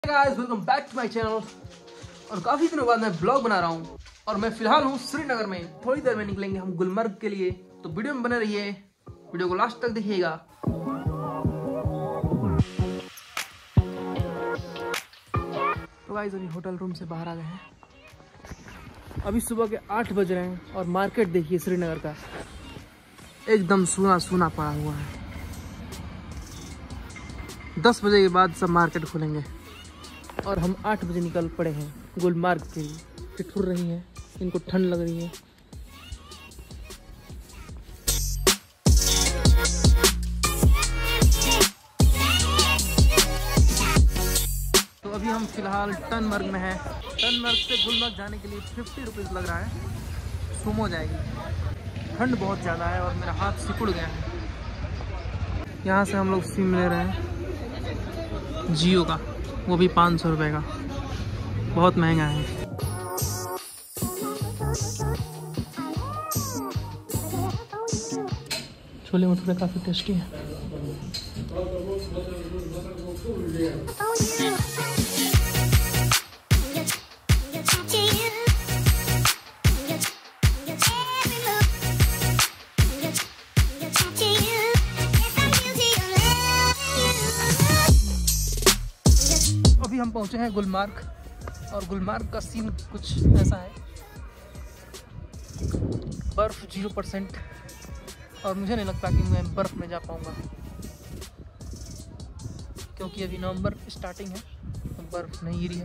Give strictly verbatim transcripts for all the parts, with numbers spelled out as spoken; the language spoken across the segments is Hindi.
Guys welcome back to my channel. और काफी दिनों बाद मैं ब्लॉग बना रहा हूँ और मैं फिलहाल हूँ श्रीनगर में। थोड़ी देर में निकलेंगे हम गुलमर्ग के लिए, तो वीडियो में बने रहिए, वीडियो को लास्ट तक देखिएगा। तो गाइस अभी होटल रूम से बाहर आ गए हैं। अभी सुबह के आठ बज रहे हैं और मार्केट देखिए श्रीनगर का एकदम सूना सूना पड़ा हुआ है। दस बजे के बाद सब मार्केट खुलेंगे और हम आठ बजे निकल पड़े हैं गुलमर्ग के लिए। ठिठुर रही हैं, इनको ठंड लग रही है। तो अभी हम फिलहाल टनमर्ग में हैं। टनमर्ग से गुलमर्ग जाने के लिए फिफ्टी रुपीज़ लग रहा है, सुमो जाएगी। ठंड बहुत ज़्यादा है और मेरा हाथ सिकुड़ गया है। यहाँ से हम लोग सिम ले रहे हैं जियो का, वो भी पाँच सौ रुपये का, बहुत महंगा है। छोले भटूरे काफ़ी टेस्टी है। अभी हम पहुंचे हैं गुलमर्ग और गुलमर्ग का सीन कुछ ऐसा है। बर्फ़ जीरो परसेंट और मुझे नहीं लगता कि मैं बर्फ़ में जा पाऊंगा, क्योंकि अभी नवंबर स्टार्टिंग है तो बर्फ़ नहीं गिरी है।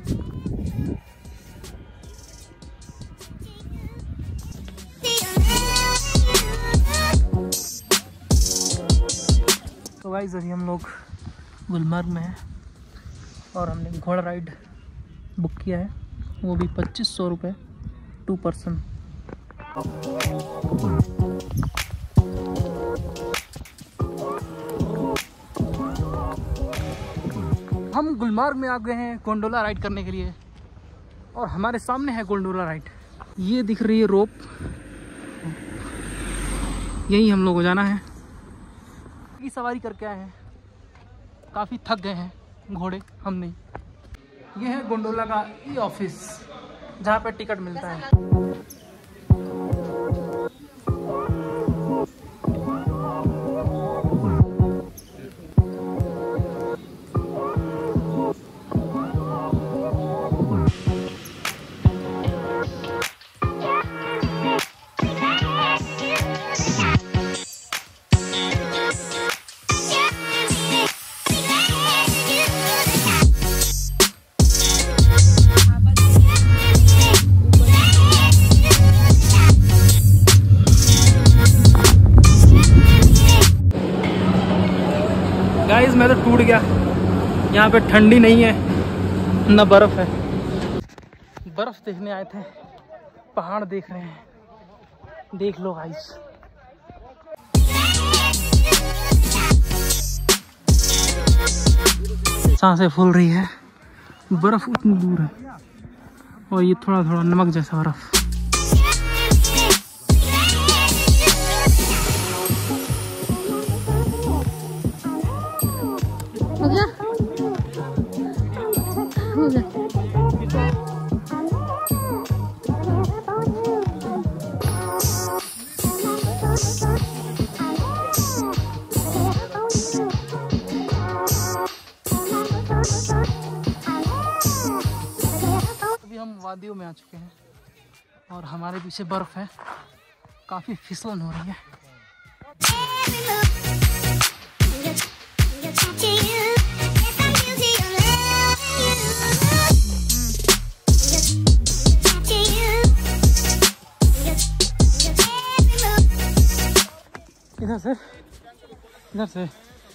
तो गाइस अभी हम लोग गुलमर्ग में हैं और हमने घोड़ा राइड बुक किया है, वो भी पच्चीस सौ रुपये टू पर्सन। हम गुलमर्ग में आ गए हैं गोंडोला राइड करने के लिए और हमारे सामने है गोंडोला राइड। ये दिख रही है रोप, यही हम लोग को जाना है। की सवारी करके आए हैं, काफ़ी थक गए हैं घोड़े, हम नहीं। ये है गोंडोला का ई ऑफिस जहाँ पे टिकट मिलता है। गाइस मैं तो टूट गया। यहाँ पे ठंडी नहीं है न बर्फ़ है। बर्फ़ देखने आए थे, पहाड़ देख रहे हैं, देख लो गाइस। सांसें फूल रही है, बर्फ़ उतनी दूर है और ये थोड़ा थोड़ा नमक जैसा बर्फ़। अभी हम वादियों में आ चुके हैं और हमारे पीछे बर्फ है, काफी फिसलन हो रही है। इधर से इधर से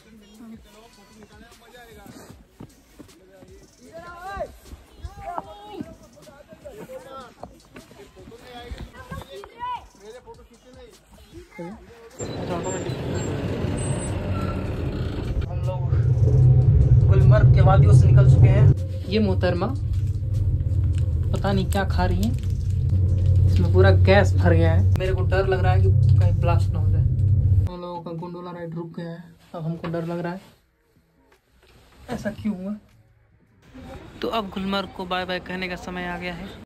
हम लोग गुलमर्ग के वादियों से निकल चुके हैं। ये मोहतरमा पता नहीं क्या खा रही है, इसमें पूरा गैस भर गया है। मेरे को डर लग रहा है कि कहीं ब्लास्ट ना हो जाए। हम लोगों का गोंडोला राइड रुक गया है, अब हमको डर लग रहा है। ऐसा क्यों हुआ? तो अब गुलमर्ग को बाय बाय कहने का समय आ गया है।